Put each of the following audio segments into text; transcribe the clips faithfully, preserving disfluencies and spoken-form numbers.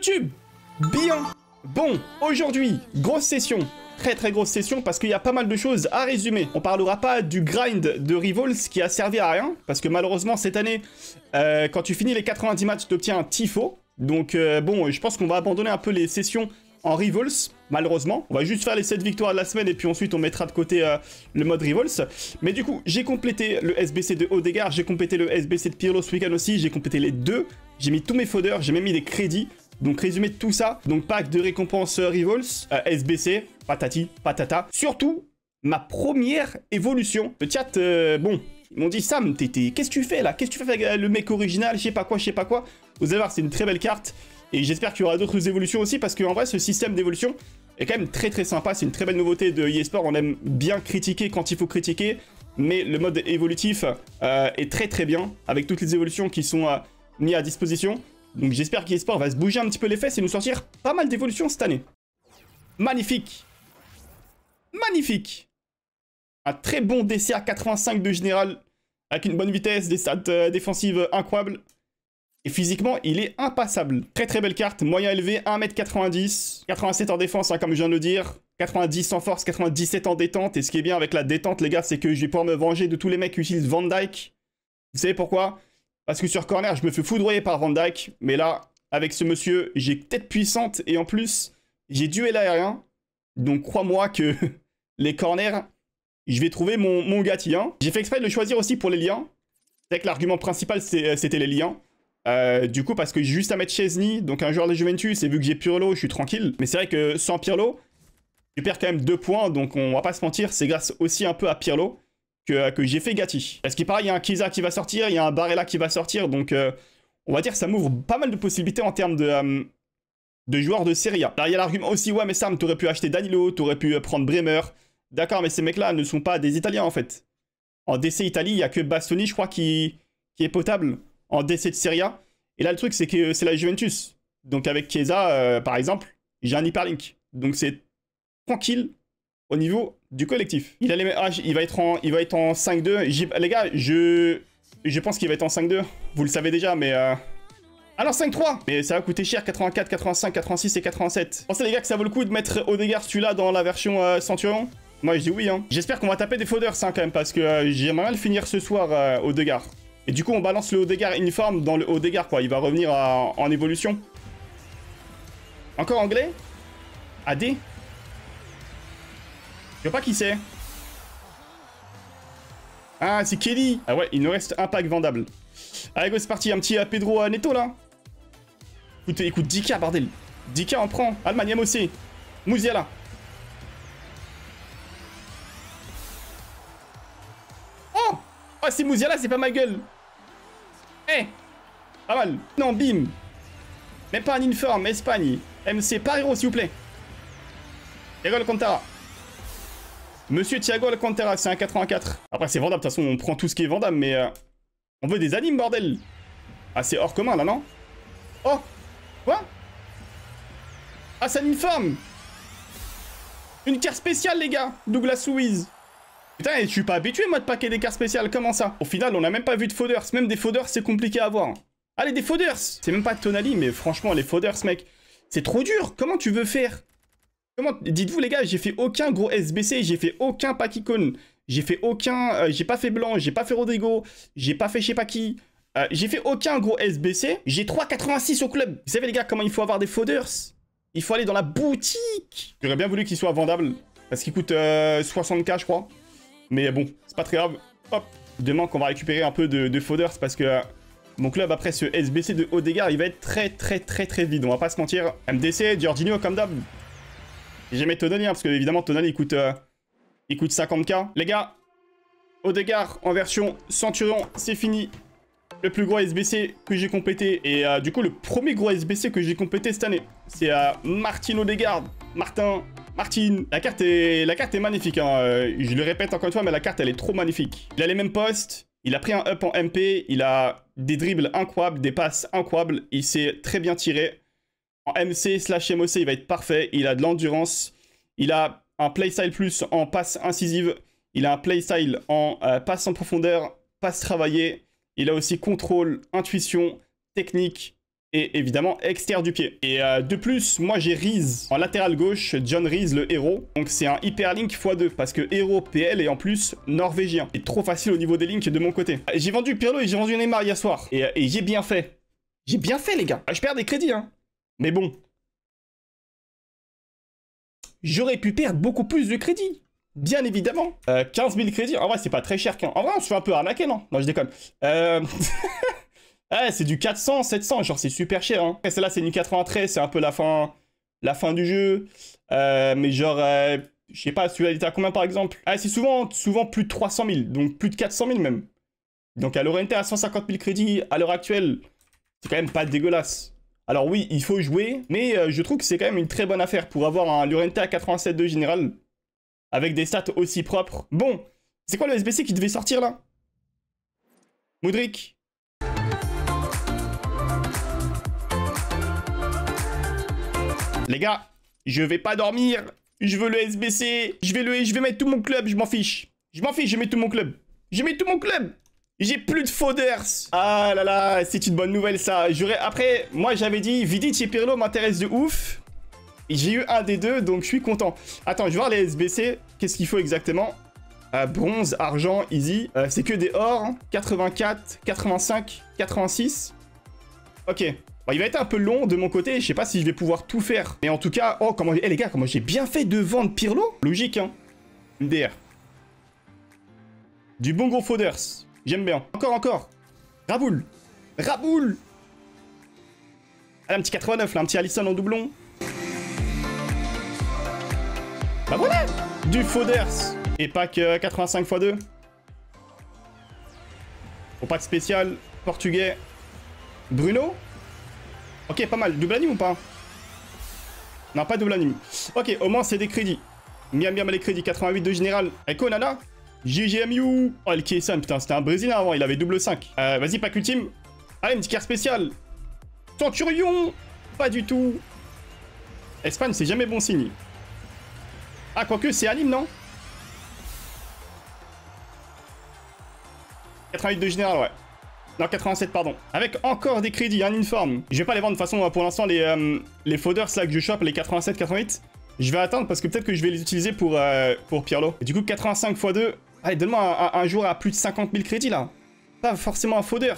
YouTube. Bien. Bon, aujourd'hui, grosse session. Très très grosse session parce qu'il y a pas mal de choses à résumer. On parlera pas du grind de Rivals qui a servi à rien. Parce que malheureusement cette année, euh, quand tu finis les quatre-vingt-dix matchs, tu obtiens un tifo. Donc euh, bon, je pense qu'on va abandonner un peu les sessions en Rivals, malheureusement. On va juste faire les sept victoires de la semaine et puis ensuite on mettra de côté euh, le mode Rivals. Mais du coup, j'ai complété le S B C de Odegaard, j'ai complété le S B C de Pirlo ce week-end aussi, j'ai complété les deux. J'ai mis tous mes foders, j'ai même mis des crédits. Donc résumé de tout ça, donc pack de récompenses euh, Rivals, euh, S B C, patati, patata. Surtout, ma première évolution. Le chat, euh, bon, ils m'ont dit Sam, qu'est-ce que tu fais là? Qu'est-ce que tu fais avec le mec original? Je sais pas quoi, je sais pas quoi. Vous allez voir, c'est une très belle carte. Et j'espère qu'il y aura d'autres évolutions aussi, parce qu'en vrai, ce système d'évolution est quand même très très sympa. C'est une très belle nouveauté de E A Sport. On aime bien critiquer quand il faut critiquer, mais le mode évolutif euh, est très très bien, avec toutes les évolutions qui sont euh, mises à disposition. Donc j'espère qu'E A Sport va se bouger un petit peu les fesses et nous sortir pas mal d'évolutions cette année. Magnifique. Magnifique. Un très bon D C A quatre-vingt-cinq de général, avec une bonne vitesse, des stats euh, défensives incroyables. Et physiquement, il est impassable. Très très belle carte, moyen élevé, un mètre quatre-vingt-dix. quatre-vingt-sept en défense, hein, comme je viens de le dire. quatre-vingt-dix en force, quatre-vingt-dix-sept en détente. Et ce qui est bien avec la détente, les gars, c'est que je vais pouvoir me venger de tous les mecs qui utilisent Van Dijk. Vous savez pourquoi? Parce que sur corner, je me fais foudroyer par Van Dijk. Mais là, avec ce monsieur, j'ai tête puissante. Et en plus, j'ai duel aérien. Donc crois-moi que les corners, je vais trouver mon, mon gâti. Hein. J'ai fait exprès de le choisir aussi pour les liens. C'est que l'argument principal, c'était les liens. Euh, du coup, parce que j'ai juste à mettre Chesney, donc un joueur de Juventus, et vu que j'ai Pirlo, je suis tranquille. Mais c'est vrai que sans Pirlo, je perds quand même deux points, donc on va pas se mentir, c'est grâce aussi un peu à Pirlo que, que j'ai fait Gatti. Parce qu'il paraît, il y a un Chiesa qui va sortir, il y a un Barella qui va sortir, donc euh, on va dire que ça m'ouvre pas mal de possibilités en termes de, euh, de joueurs de Serie A. Alors il y a l'argument aussi, ouais mais Sam, t'aurais pu acheter Danilo, t'aurais pu prendre Bremer. D'accord, mais ces mecs-là ne sont pas des Italiens en fait. En D C Italie, il y a que Bastoni, je crois, qui, qui est potable en D C de Serie A. Et là, le truc, c'est que c'est la Juventus. Donc, avec Chiesa, euh, par exemple, j'ai un hyperlink. Donc, c'est tranquille au niveau du collectif. Il, a les... ah, il va être en, il va être en cinq deux. Les gars, je, je pense qu'il va être en cinq deux. Vous le savez déjà, mais... Euh... Ah non, cinq trois. Mais ça va coûter cher, quatre-vingt-quatre, quatre-vingt-cinq, quatre-vingt-six et quatre-vingt-sept. Pensez les gars que ça vaut le coup de mettre Odegaard celui-là dans la version euh, Centurion? Moi, je dis oui. Hein. J'espère qu'on va taper des fodders, hein, quand même, parce que euh, j'aimerais mal finir ce soir euh, Odegaard. Et du coup, on balance le Odegaard uniforme dans le Odegaard, quoi. Il va revenir à, en évolution. Encore anglais? A D? Je sais pas qui c'est. Ah, c'est Kelly. Ah ouais, il nous reste un pack vendable. Allez, go, c'est parti. Un petit uh, Pedro Neto, là. Écoute, écoute, dix K, bordel. dix K, on prend. Allemagne, aussi. Musiala. Oh! Oh, c'est Musiala, c'est pas ma gueule. Eh hey, pas mal. Non, bim. Même pas un informe, Espagne. M C, Parero, s'il vous plaît. Thiago Alcantara. Monsieur Thiago Alcantara, c'est un quatre-vingt-quatre. Après, c'est vendable. De toute façon, on prend tout ce qui est vendable, mais... Euh, on veut des animes, bordel. Ah, c'est hors commun, là, non? Oh. Quoi? Ah, c'est un informe. Une carte spéciale, les gars. Douglas Luiz. Putain, je suis pas habitué, moi, de paquer des cartes spéciales. Comment ça? Au final, on n'a même pas vu de fodders. Même des fodders, c'est compliqué à avoir. Allez, des fodders. C'est même pas Tonali, mais franchement, les fodders, mec, c'est trop dur. Comment tu veux faire? Comment? Dites-vous, les gars, j'ai fait aucun gros S B C. J'ai fait aucun pack icône. J'ai fait aucun... Euh, j'ai pas fait Blanc. J'ai pas fait Rodrigo. J'ai pas fait je sais pas qui. Euh, j'ai fait aucun gros S B C. J'ai trois quatre-vingt-six au club. Vous savez, les gars, comment il faut avoir des fodders? Il faut aller dans la boutique. J'aurais bien voulu qu'il soit vendable. Parce qu'il coûte euh, soixante K, je crois. Mais bon, c'est pas très grave. Hop, demain qu'on va récupérer un peu de, de fodders parce que euh, mon club, après ce S B C de Odegaard, il va être très très très très vide. On va pas se mentir. M D C, Jorginho comme d'hab. J'ai jamais Tonali, hein, parce que évidemment Tonali il coûte, euh, il coûte cinquante K. Les gars, Odegaard en version Centurion, c'est fini. Le plus gros S B C que j'ai complété. Et euh, du coup, le premier gros S B C que j'ai complété cette année, c'est euh, Martin Odegaard. Martin... Martin, la carte est, la carte est magnifique, hein. euh, je le répète encore une fois, mais la carte elle est trop magnifique. Il a les mêmes postes, il a pris un up en M P, il a des dribbles incroyables, des passes incroyables, il s'est très bien tiré. En M C slash M O C, il va être parfait, il a de l'endurance, il a un playstyle plus en passe incisive, il a un playstyle en euh, passe en profondeur, passe travaillée, il a aussi contrôle, intuition, technique et évidemment extérieur du pied. Et euh, de plus, moi j'ai Reese en latéral gauche, John Reese le héros. Donc c'est un hyperlink fois deux parce que héros P L et en plus norvégien. C'est trop facile au niveau des links de mon côté. J'ai vendu Pirlo et j'ai vendu Neymar hier soir. Et, et j'ai bien fait. J'ai bien fait les gars. Je perds des crédits hein. Mais bon. J'aurais pu perdre beaucoup plus de crédits. Bien évidemment. Euh, quinze mille crédits. En vrai c'est pas très cher. En vrai on se fait un peu arnaquer non? Non je déconne. Euh... Ouais, c'est du quatre cents, sept cents, genre c'est super cher. Hein. Et celle-là, c'est une quatre-vingt-treize, c'est un peu la fin, la fin du jeu. Euh, mais genre, euh, je sais pas, celui-là, il était à combien par exemple? Ah, c'est souvent, souvent plus de trois cent mille, donc plus de quatre cent mille même. Donc à l'Orienté à cent cinquante mille crédits, à l'heure actuelle, c'est quand même pas dégueulasse. Alors oui, il faut jouer, mais euh, je trouve que c'est quand même une très bonne affaire pour avoir un Llorente à quatre-vingt-sept de général, avec des stats aussi propres. Bon, c'est quoi le S B C qui devait sortir là? Modric. Les gars, je vais pas dormir. Je veux le S B C. Je vais le, je vais mettre tout mon club. Je m'en fiche. Je m'en fiche. Je mets tout mon club. Je mets tout mon club. J'ai plus de folders. Ah là là, c'est une bonne nouvelle ça. Après, moi j'avais dit Vidic et Pirlo m'intéressent de ouf. J'ai eu un des deux, donc je suis content. Attends, je vais voir les S B C. Qu'est-ce qu'il faut exactement? euh, Bronze, argent, easy. Euh, c'est que des or. Hein. quatre-vingt-quatre, quatre-vingt-cinq, quatre-vingt-six. Ok. Bon, il va être un peu long de mon côté, je sais pas si je vais pouvoir tout faire. Mais en tout cas, oh, comment... Eh les gars, comment j'ai bien fait de vendre Pirlo? Logique, hein. M D R. Du bon gros folders. J'aime bien. Encore, encore. Raboul. Raboul. Allez, un petit quatre-vingt-neuf, là, un petit Alisson en doublon. Bah voilà. Du folders. Et pack euh, quatre-vingt-cinq fois deux. Au pack spécial. Portugais. Bruno. Ok, pas mal. Double anime ou pas? Non, pas double anime. Ok, au moins, c'est des crédits. Miam miam les crédits. quatre-vingt-huit de général. Echo, nana. G G M U. Oh, le Kiesan, putain, c'était un Brésilien avant. Il avait double cinq. Euh, Vas-y, pack ultime. Allez, une petite carte spéciale. Centurion. Pas du tout. Espagne, c'est jamais bon signe. Ah, quoique, c'est anime, non? quatre-vingt-huit de général, ouais. Non, quatre-vingt-sept, pardon. Avec encore des crédits, un informe. Je vais pas les vendre de toute façon, pour l'instant, les, euh, les folders là que je chope, les quatre-vingt-sept, quatre-vingt-huit. Je vais attendre parce que peut-être que je vais les utiliser pour, euh, pour Pirlo. Et du coup, quatre-vingt-cinq fois deux. Allez, donne-moi un, un, un joueur à plus de cinquante mille crédits là. Pas forcément un folders.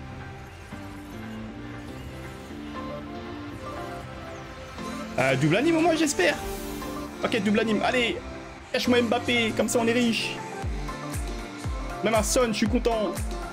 Euh, double anime au moins, j'espère. Ok, double anime. Allez, cache-moi Mbappé, comme ça on est riche. Même un Son, je suis content.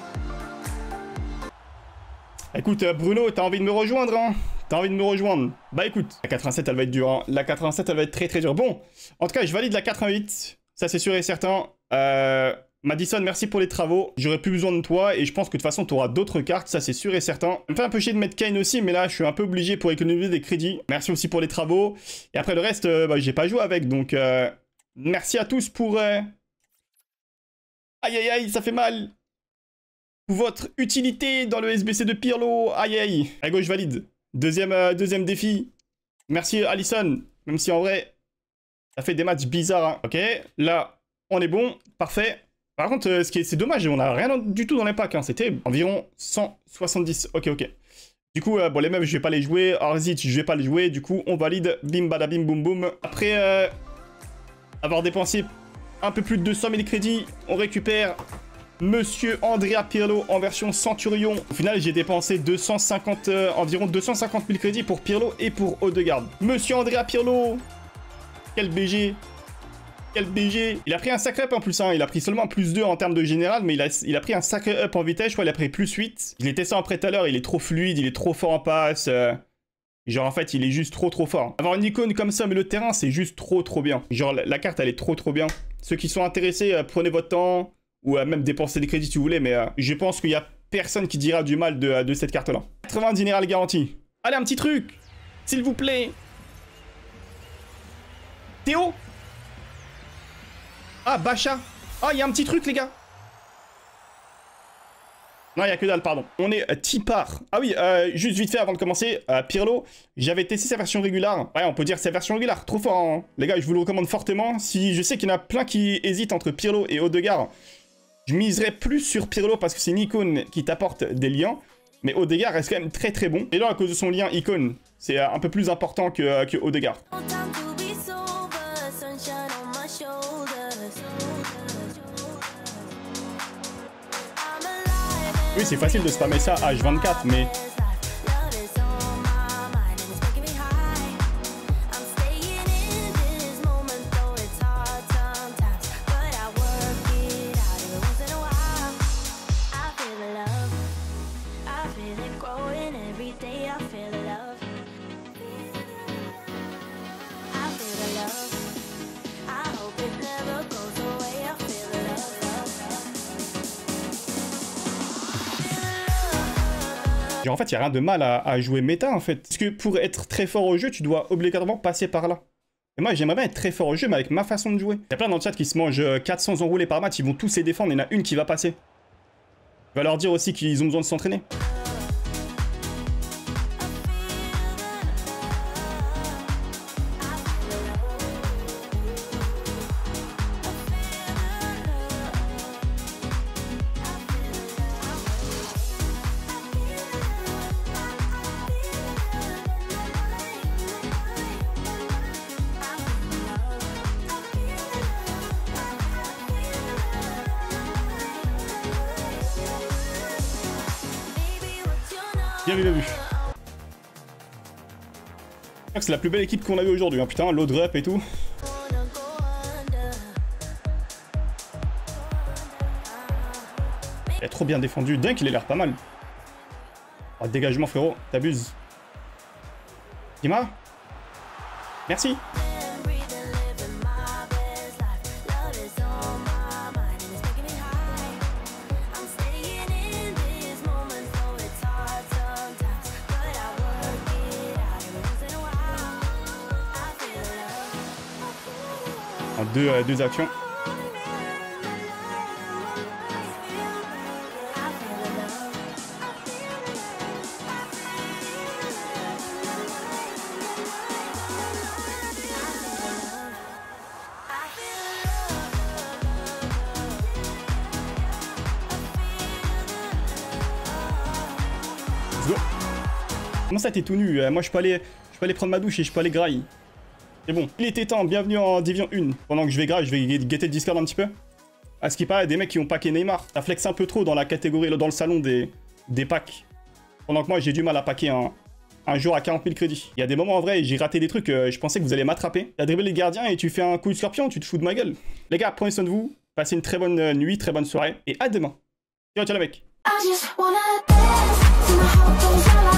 Écoute, Bruno, t'as envie de me rejoindre, hein? T'as envie de me rejoindre? Bah écoute, la quatre-vingt-sept, elle va être dure, hein. La quatre-vingt-sept, elle va être très très dure. Bon, en tout cas, je valide la quatre-vingt-huit. Ça, c'est sûr et certain. Euh... Madison, merci pour les travaux. J'aurais plus besoin de toi et je pense que de toute façon, tu auras d'autres cartes. Ça, c'est sûr et certain. Ça me fait un peu chier de mettre Kane aussi, mais là, je suis un peu obligé pour économiser des crédits. Merci aussi pour les travaux. Et après, le reste, euh, bah, j'ai pas joué avec. Donc, euh... merci à tous pour... Euh... Aïe, aïe, aïe, ça fait mal. Pour votre utilité dans le S B C de Pirlo. Aïe, aïe. À gauche, valide. Deuxième, euh, deuxième défi. Merci, Alisson. Même si, en vrai, ça fait des matchs bizarres. Hein. Ok, là, on est bon. Parfait. Par contre, euh, ce qui est, c'est dommage, on a rien du tout dans les packs. Hein. C'était environ cent soixante-dix. Ok, ok. Du coup, euh, bon, les meufs, je vais pas les jouer. Arzit, je vais pas les jouer. Du coup, on valide. Bim, bada, bim, boum, boum. Après euh, avoir dépensé un peu plus de deux cent mille crédits, on récupère Monsieur Andrea Pirlo en version Centurion. Au final, j'ai dépensé deux cent cinquante, euh, environ deux cent cinquante mille crédits pour Pirlo et pour Odegaard. Monsieur Andrea Pirlo. Quel B G. Quel B G. Il a pris un sacré up en plus, hein. Il a pris seulement plus deux en termes de général, mais il a, il a pris un sacré up en vitesse. Je crois qu'il a pris plus huit. Je l'ai testé en prêt tout à l'heure, il est trop fluide, il est trop fort en passe. Euh... Genre en fait, il est juste trop trop fort. Avoir une icône comme ça, mais le terrain, c'est juste trop trop bien. Genre la, la carte, elle est trop trop bien. Ceux qui sont intéressés, euh, prenez votre temps. Ou euh, même dépenser des crédits si vous voulez, mais euh, je pense qu'il n'y a personne qui dira du mal de, de cette carte-là. quatre-vingts général garantie. Allez, un petit truc, s'il vous plaît. Théo. Ah, Bacha. Ah, il y a un petit truc, les gars. Non, il n'y a que dalle, pardon. On est euh, Tipar. Ah oui, euh, juste vite fait avant de commencer, euh, Pirlo, j'avais testé sa version régulière. Ouais, on peut dire sa version régulière. Trop fort, hein. Les gars, je vous le recommande fortement. Si je sais qu'il y en a plein qui hésitent entre Pirlo et Odegaard, je miserais plus sur Pirlo parce que c'est une icône qui t'apporte des liens. Mais Odegaard reste quand même très très bon. Et là, à cause de son lien icône, c'est un peu plus important que, que Odegaard. Oui, c'est facile de spammer ça H vingt-quatre, mais... En fait, il n'y a rien de mal à, à jouer méta, en fait. Parce que pour être très fort au jeu, tu dois obligatoirement passer par là. Et moi, j'aimerais bien être très fort au jeu, mais avec ma façon de jouer. Il y a plein dans le chat qui se mangent quatre cents enroulés par match, ils vont tous les défendre, il y en a une qui va passer. Je vais leur dire aussi qu'ils ont besoin de s'entraîner. Bien vu, bien vu. C'est la plus belle équipe qu'on a vue aujourd'hui, hein. Putain, load up et tout. Il est trop bien défendu. Dunk, il a l'air pas mal. Oh, dégagement, frérot. T'abuses. Dima. Merci. En deux, euh, deux actions. Let's go. Comment ça, t'es tout nu? euh, Moi, je peux aller, je peux aller prendre ma douche et je peux aller grailler. C'est bon, il était temps, bienvenue en Division un. Pendant que je vais grave, je vais guetter le Discord un petit peu. À ce qui paraît, des mecs qui ont packé Neymar. Ça flex un peu trop dans la catégorie, dans le salon des, des packs. Pendant que moi, j'ai du mal à packer un, un jour à quarante mille crédits. Il y a des moments en vrai, j'ai raté des trucs, euh, je pensais que vous allez m'attraper. T'as dribblé les gardiens et tu fais un coup de scorpion, tu te fous de ma gueule. Les gars, prenez soin de vous, passez une très bonne nuit, très bonne soirée, et à demain. Ciao, ciao les mecs.